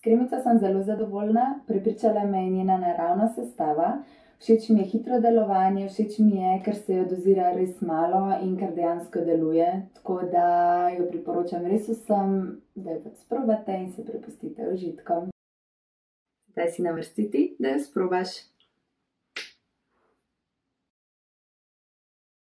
kremico sem zelo zadovoljna, prepričala me je njena naravna sestava. Všeč mi je hitro delovanje, všeč mi je, ker se jo dozira res malo in ker dejansko deluje. Tako da jo priporočam res vsem, da jo pač sprobate in se prepustite užitkom. Zdaj si na vrsti ti, da jo sprobaš.